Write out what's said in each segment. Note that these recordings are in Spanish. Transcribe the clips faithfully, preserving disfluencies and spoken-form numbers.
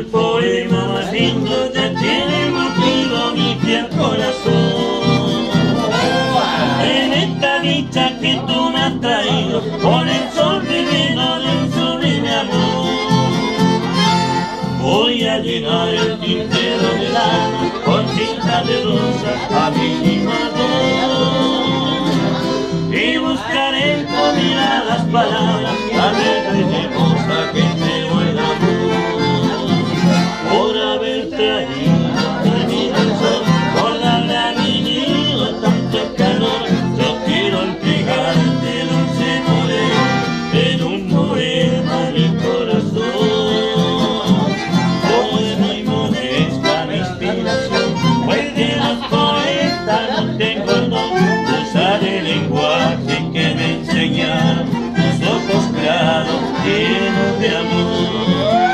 el poema más lindo ya tiene motivo mi fiel corazón. En esta dicha que tú me has traído, con el sol divino de un sublime amor, voy a llenar el tintero del alma con tinta de rosa a mi imagen, y buscaré en tu mirada las palabras alegres y hermosas que te voy a amor, por haber traído a mi corazón, por darle a mi nido tanto calor. Yo quiero entregarte dulce morena en un poema mi corazón, como es mi modesta mi inspiración, pues de los poetas no tengo el don de usar el lenguaje que me enseñaron tus ojos claros llenos de amor.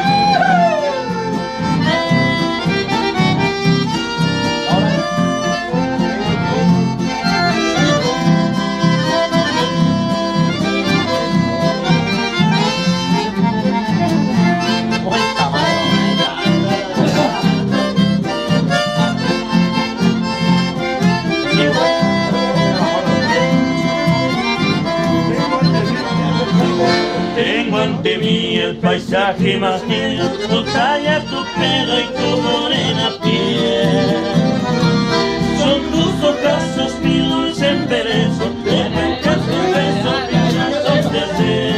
Tengo ante mí el paisaje más bello, tu talla, tu pelo y tu morena piel. Son tus ojazos mi dulce enderezo, te cuentas tus besos, pinchazos de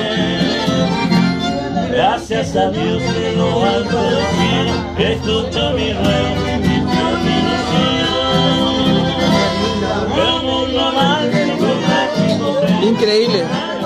hacer. Gracias a Dios de lo alto del cielo, que escucho mi ruego, mi ilusión. Como un romántico, mágico, increíble.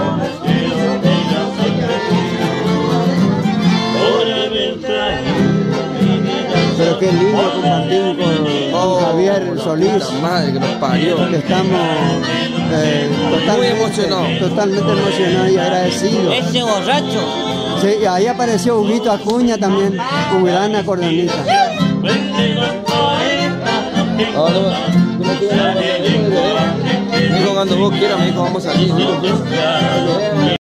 Pero qué lindo compartir con, con Javier Solís. La madre que nos parió. Que estamos eh, totalmente, muy emocionados. Totalmente emocionados y agradecidos. Ese borracho. Sí, y ahí apareció Huguito Acuña también, un gran acordeonista. Ahora, tú me tienes cuando vos quieras, me dijo, vamos a salir.